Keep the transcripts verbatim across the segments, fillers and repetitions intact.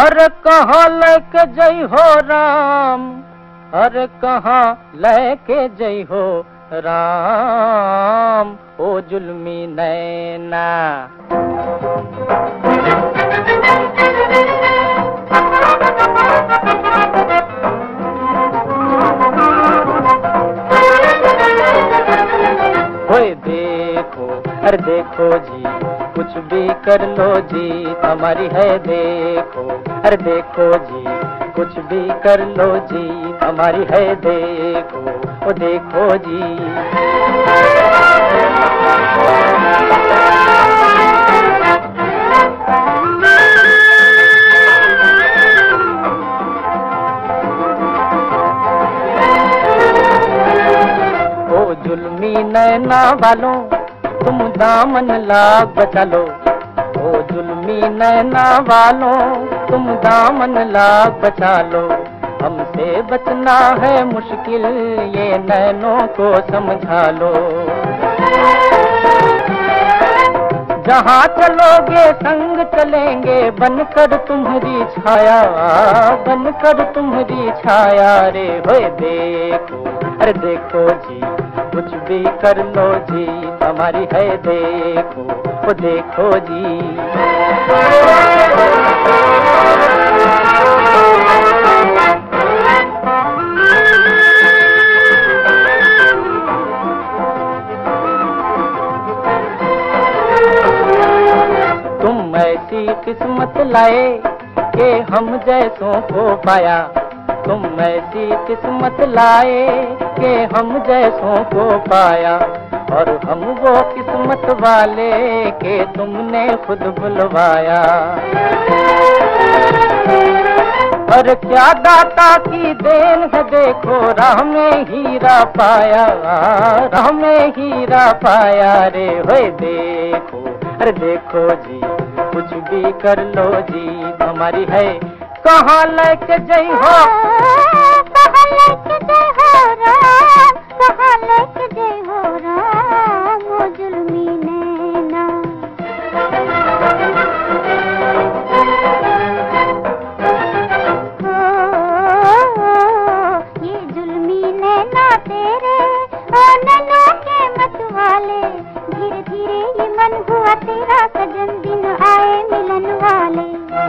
अरे कहाँ लेके जई हो राम, अरे कहाँ लेके जई हो राम, ओ जुल्मी नैना। ओए देखो, अरे देखो जी, कुछ भी कर लो जी हमारी है देखो। अरे देखो जी, कुछ भी कर लो जी हमारी है देखो, ओ देखो जी। ओ जुल्मी नैना वालों, तुम दामन लाग बचा लो। ओ जुल्मी नैना वालों, तुम दामन लाग बचा लो। हमसे बचना है मुश्किल, ये नैनों को समझा लो। जहाँ चलोगे संग चलेंगे, बनकर तुम्हारी छाया, बनकर तुम्हारी छाया रे। होए देखो, अरे देखो जी, कुछ भी कर लो जी हमारी है देखो, ओ देखो जी। तुम ऐसी किस्मत लाए कि हम जैसों को पाया। तुम ऐसी किस्मत लाए कि हम जैसों को पाया, और हम वो किस्मत वाले के तुमने खुद बुलवाया। और क्या दाता की देन है देखो, राह में हीरा पाया, राह में हीरा पाया रे। होए देखो, अरे देखो जी, कुछ भी कर लो जी हमारी है। कहाँ लेके जई हो, कहाँ लेके जई हो राम, कहाँ लेके जई हो राम, ओ जुल्मी नैना। हो ये जुल्मी नैना तेरे, ओ नैनों के मतवाले। धीरे धीरे ये मन हुआ तेरा, सजन दिन आए मिलन वाले।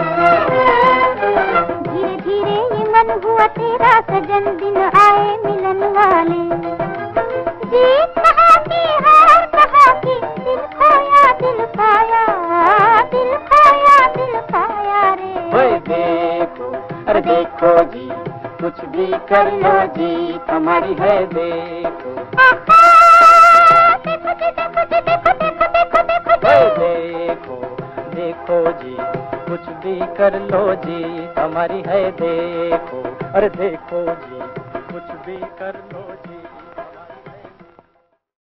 धीरे धीरे ये मन हुआ तेरा, सजन दिन आए मिलन वाले। जीत कहाँ की हार कहाँ की, दिल खोया दिल पाया, दिल खोया दिल पाया रे। ओए देखो, अरे देखो जी, कुछ भी कर लो जी हमारी है देखो। देखो देखो देखो देखो देखो देखो ओए देखो, देखो जी, कुछ भी कर लो जी हमारी है देखो। अरे देखो जी, कुछ भी कर लो जी।